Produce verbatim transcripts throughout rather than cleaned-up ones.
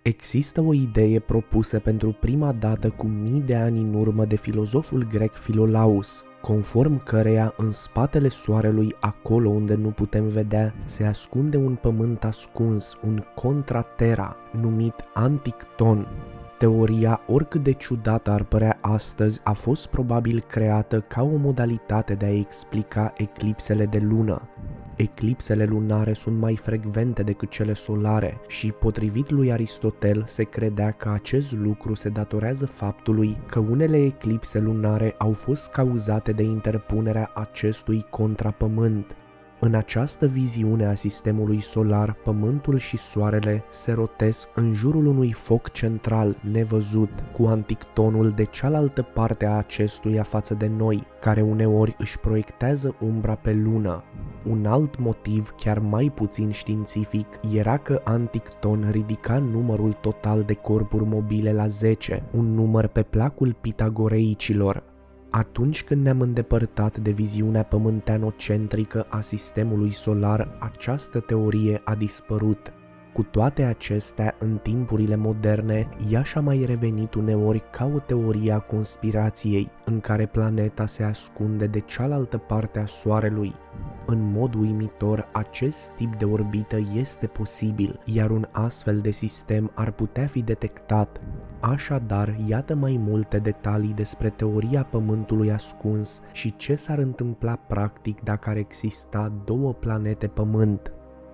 Există o idee propusă pentru prima dată cu mii de ani în urmă de filozoful grec Filolaus, conform căreia în spatele soarelui, acolo unde nu putem vedea, se ascunde un pământ ascuns, un contratera, numit Anticton. Teoria, oricât de ciudată ar părea astăzi, a fost probabil creată ca o modalitate de a explica eclipsele de lună. Eclipsele lunare sunt mai frecvente decât cele solare și, potrivit lui Aristotel, se credea că acest lucru se datorează faptului că unele eclipse lunare au fost cauzate de interpunerea acestui contrapământ. În această viziune a sistemului solar, Pământul și Soarele se rotesc în jurul unui foc central nevăzut, cu Antictonul de cealaltă parte a acestuia față de noi, care uneori își proiectează umbra pe lună. Un alt motiv, chiar mai puțin științific, era că Anticton ridica numărul total de corpuri mobile la zece, un număr pe placul pitagoreicilor. Atunci când ne-am îndepărtat de viziunea pământeanocentrică a sistemului solar, această teorie a dispărut. Cu toate acestea, în timpurile moderne, ea și-a mai revenit uneori ca o teorie a conspirației, în care planeta se ascunde de cealaltă parte a Soarelui. În mod uimitor, acest tip de orbită este posibil, iar un astfel de sistem ar putea fi detectat. Așadar, iată mai multe detalii despre teoria Pământului ascuns și ce s-ar întâmpla practic dacă ar exista două planete Pământ.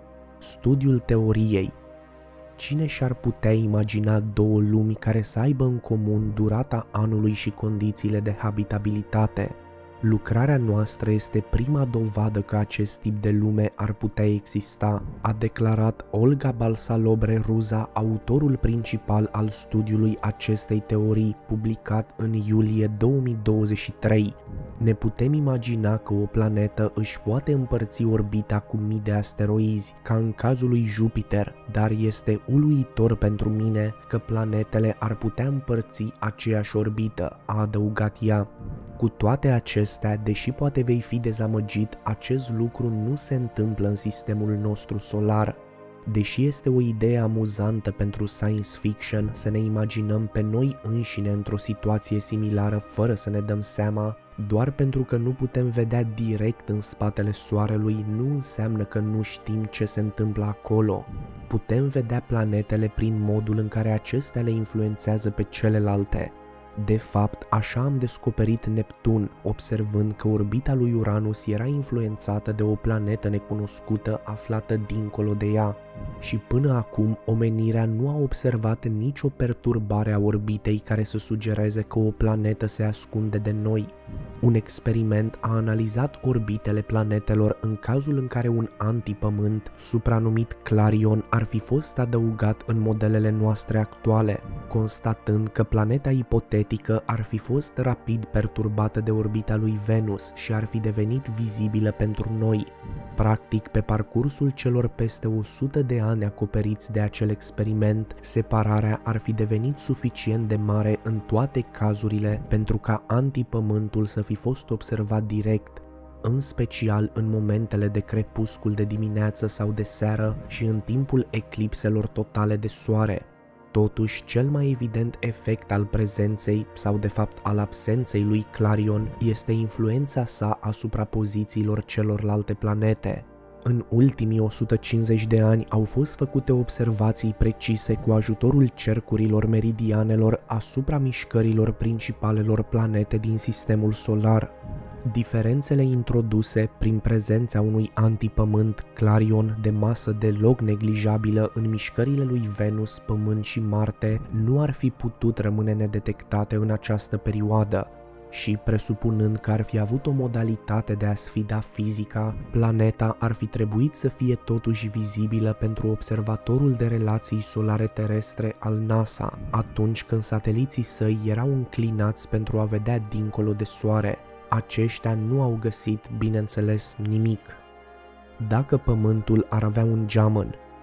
Studiul teoriei. Cine și-ar putea imagina două lumi care să aibă în comun durata anului și condițiile de habitabilitate? Lucrarea noastră este prima dovadă că acest tip de lume ar putea exista, a declarat Olga Balsalobre-Ruza, autorul principal al studiului acestei teorii, publicat în iulie două mii douăzeci și trei. Ne putem imagina că o planetă își poate împărți orbita cu mii de asteroizi, ca în cazul lui Jupiter, dar este uluitor pentru mine că planetele ar putea împărți aceeași orbită, a adăugat ea. Cu toate acestea, deși poate vei fi dezamăgit, acest lucru nu se întâmplă în sistemul nostru solar. Deși este o idee amuzantă pentru science fiction să ne imaginăm pe noi înșine într-o situație similară fără să ne dăm seama, doar pentru că nu putem vedea direct în spatele soarelui nu înseamnă că nu știm ce se întâmplă acolo. Putem vedea planetele prin modul în care acestea le influențează pe celelalte. De fapt, așa am descoperit Neptun, observând că orbita lui Uranus era influențată de o planetă necunoscută aflată dincolo de ea. Și până acum, omenirea nu a observat nicio perturbare a orbitei care să sugereze că o planetă se ascunde de noi. Un experiment a analizat orbitele planetelor în cazul în care un antipământ, supranumit Clarion, ar fi fost adăugat în modelele noastre actuale, constatând că planeta ipotetică ar fi fost rapid perturbată de orbita lui Venus și ar fi devenit vizibilă pentru noi. Practic, pe parcursul celor peste o sută de ani acoperiți de acel experiment, separarea ar fi devenit suficient de mare în toate cazurile pentru ca antipământul să fi fost observat direct, în special în momentele de crepuscul de dimineață sau de seară și în timpul eclipselor totale de soare. Totuși, cel mai evident efect al prezenței, sau de fapt al absenței lui Clarion, este influența sa asupra pozițiilor celorlalte planete. În ultimii o sută cincizeci de ani au fost făcute observații precise cu ajutorul cercurilor meridianelor asupra mișcărilor principalelor planete din sistemul solar. Diferențele introduse prin prezența unui antipământ, Clarion, de masă deloc neglijabilă în mișcările lui Venus, Pământ și Marte nu ar fi putut rămâne nedetectate în această perioadă. Și, presupunând că ar fi avut o modalitate de a sfida fizica, planeta ar fi trebuit să fie totuși vizibilă pentru observatorul de relații solare terestre al NASA, atunci când sateliții săi erau înclinați pentru a vedea dincolo de Soare. Aceștia nu au găsit, bineînțeles, nimic. Dacă Pământul ar avea un geamăn.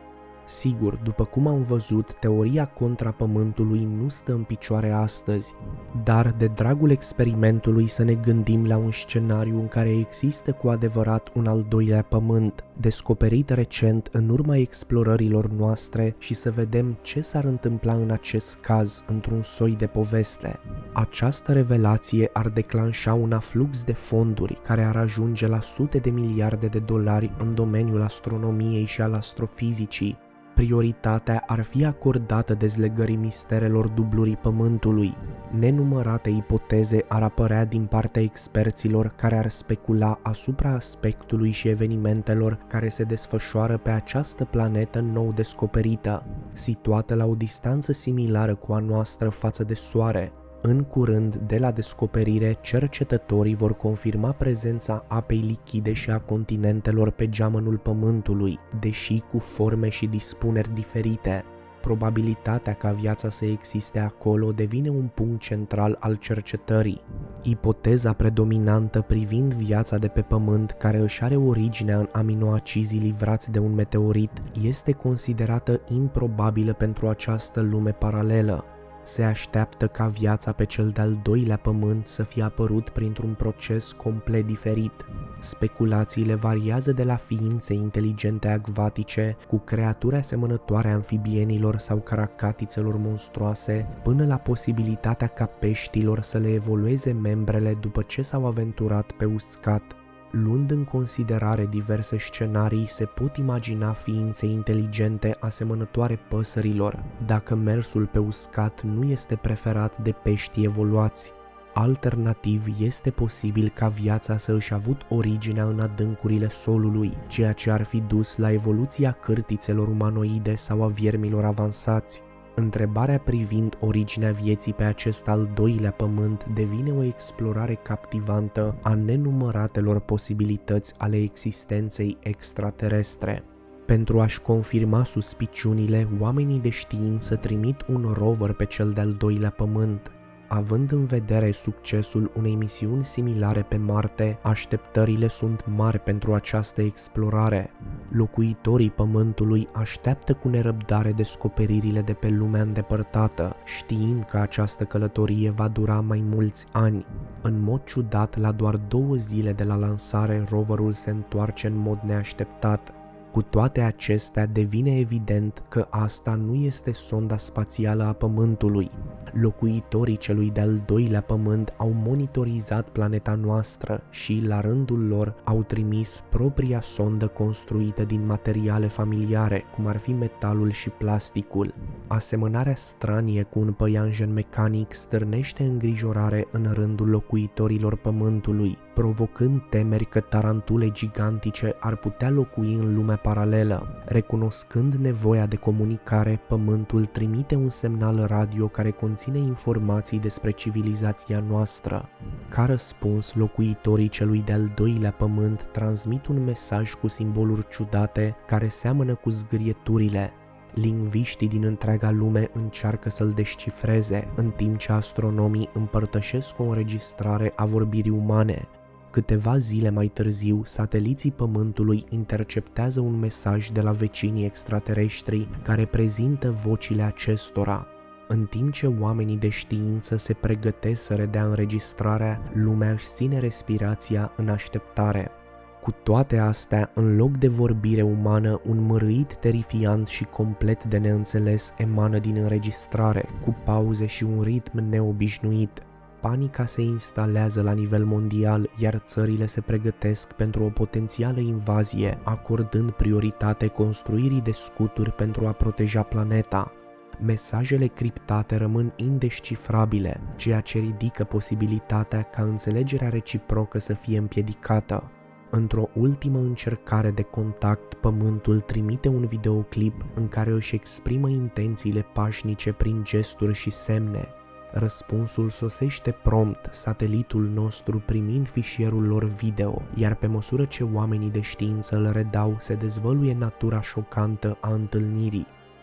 Sigur, după cum am văzut, teoria contra Pământului nu stă în picioare astăzi, dar de dragul experimentului să ne gândim la un scenariu în care există cu adevărat un al doilea Pământ, descoperit recent în urma explorărilor noastre și să vedem ce s-ar întâmpla în acest caz într-un soi de poveste. Această revelație ar declanșa un aflux de fonduri care ar ajunge la sute de miliarde de dolari în domeniul astronomiei și al astrofizicii. Prioritatea ar fi acordată dezlegării misterelor dublurii Pământului. Nenumărate ipoteze ar apărea din partea experților care ar specula asupra aspectului și evenimentelor care se desfășoară pe această planetă nou descoperită, situată la o distanță similară cu a noastră față de Soare. În curând, de la descoperire, cercetătorii vor confirma prezența apei lichide și a continentelor pe geamănul Pământului, deși cu forme și dispuneri diferite. Probabilitatea ca viața să existe acolo devine un punct central al cercetării. Ipoteza predominantă privind viața de pe Pământ, care își are originea în aminoacizii livrați de un meteorit, este considerată improbabilă pentru această lume paralelă. Se așteaptă ca viața pe cel de-al doilea Pământ să fie apărut printr-un proces complet diferit. Speculațiile variază de la ființe inteligente acvatice cu creaturi asemănătoare amfibienilor sau caracatițelor monstruoase, până la posibilitatea ca peștilor să le evolueze membrele după ce s-au aventurat pe uscat. Luând în considerare diverse scenarii, se pot imagina ființe inteligente asemănătoare păsărilor, dacă mersul pe uscat nu este preferat de pești evoluați. Alternativ, este posibil ca viața să își avut originea în adâncurile solului, ceea ce ar fi dus la evoluția cârtițelor umanoide sau a viermilor avansați. Întrebarea privind originea vieții pe acest al doilea Pământ devine o explorare captivantă a nenumăratelor posibilități ale existenței extraterestre. Pentru a-și confirma suspiciunile, oamenii de știință trimit un rover pe cel de-al doilea Pământ. Având în vedere succesul unei misiuni similare pe Marte, așteptările sunt mari pentru această explorare. Locuitorii Pământului așteaptă cu nerăbdare descoperirile de pe lumea îndepărtată, știind că această călătorie va dura mai mulți ani. În mod ciudat, la doar două zile de la lansare, roverul se întoarce în mod neașteptat. Cu toate acestea, devine evident că asta nu este sonda spațială a Pământului. Locuitorii celui de-al doilea Pământ au monitorizat planeta noastră și, la rândul lor, au trimis propria sondă construită din materiale familiare, cum ar fi metalul și plasticul. Asemănarea stranie cu un păianjen mecanic stârnește îngrijorare în rândul locuitorilor Pământului, provocând temeri că tarantule gigantice ar putea locui în lumea paralelă. Recunoscând nevoia de comunicare, Pământul trimite un semnal radio care conține informații despre civilizația noastră. Ca răspuns, locuitorii celui de-al doilea Pământ transmit un mesaj cu simboluri ciudate care seamănă cu zgârieturile. Lingviștii din întreaga lume încearcă să-l descifreze, în timp ce astronomii împărtășesc o înregistrare a vorbirii umane. Câteva zile mai târziu, sateliții Pământului interceptează un mesaj de la vecinii extraterestri care prezintă vocile acestora. În timp ce oamenii de știință se pregătesc să redea înregistrarea, lumea își ține respirația în așteptare. Cu toate astea, în loc de vorbire umană, un mărâit terifiant și complet de neînțeles emană din înregistrare, cu pauze și un ritm neobișnuit. Panica se instalează la nivel mondial, iar țările se pregătesc pentru o potențială invazie, acordând prioritate construirii de scuturi pentru a proteja planeta. Mesajele criptate rămân indescifrabile, ceea ce ridică posibilitatea ca înțelegerea reciprocă să fie împiedicată. Într-o ultimă încercare de contact, Pământul trimite un videoclip în care își exprimă intențiile pașnice prin gesturi și semne. Răspunsul sosește prompt, satelitul nostru primind fișierul lor video, iar pe măsură ce oamenii de știință îl redau, se dezvăluie natura șocantă a întâlnirii.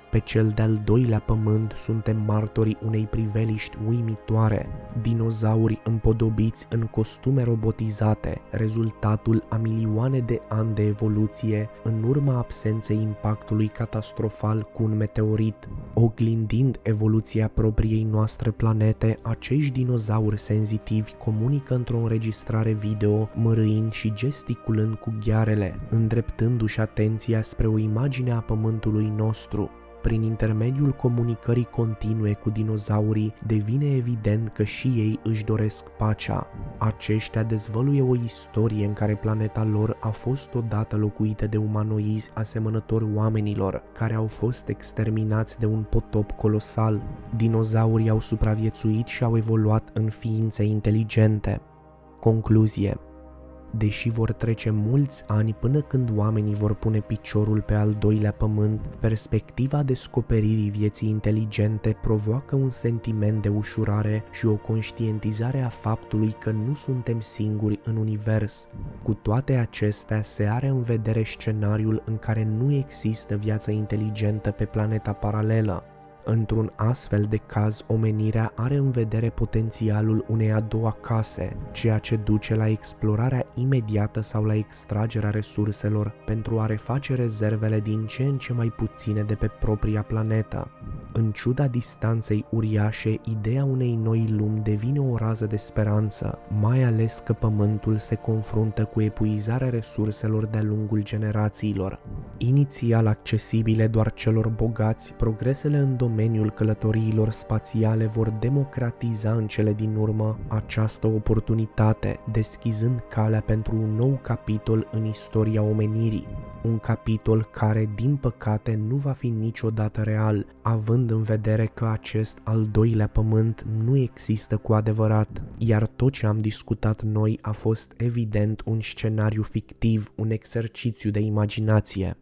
Pe cel de-al doilea pământ suntem martorii unei priveliști uimitoare. Dinozauri împodobiți în costume robotizate, rezultatul a milioane de ani de evoluție în urma absenței impactului catastrofal cu un meteorit. Oglindind evoluția propriei noastre planete, acești dinozauri senzitivi comunică într-o înregistrare video, mărâind și gesticulând cu ghearele, îndreptându-și atenția spre o imagine a pământului nostru. Prin intermediul comunicării continue cu dinozaurii, devine evident că și ei își doresc pacea. Aceștia dezvăluie o istorie în care planeta lor a fost odată locuită de umanoizi asemănători oamenilor, care au fost exterminați de un potop colosal. Dinozaurii au supraviețuit și au evoluat în ființe inteligente. Concluzie: deși vor trece mulți ani până când oamenii vor pune piciorul pe al doilea pământ, perspectiva descoperirii vieții inteligente provoacă un sentiment de ușurare și o conștientizare a faptului că nu suntem singuri în univers. Cu toate acestea, se are în vedere scenariul în care nu există viață inteligentă pe planeta paralelă. Într-un astfel de caz, omenirea are în vedere potențialul unei a doua case, ceea ce duce la explorarea imediată sau la extragerea resurselor pentru a reface rezervele din ce în ce mai puține de pe propria planetă. În ciuda distanței uriașe, ideea unei noi lumi devine o rază de speranță, mai ales că Pământul se confruntă cu epuizarea resurselor de-a lungul generațiilor. Inițial accesibile doar celor bogați, progresele în domeniul călătoriilor spațiale vor democratiza în cele din urmă această oportunitate, deschizând calea pentru un nou capitol în istoria omenirii. Un capitol care, din păcate, nu va fi niciodată real, având în vedere că acest al doilea pământ nu există cu adevărat, iar tot ce am discutat noi a fost evident un scenariu fictiv, un exercițiu de imaginație.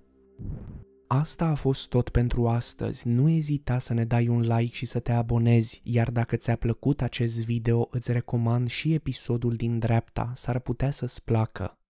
Asta a fost tot pentru astăzi, nu ezita să ne dai un like și să te abonezi, iar dacă ți-a plăcut acest video îți recomand și episodul din dreapta, s-ar putea să-ți placă.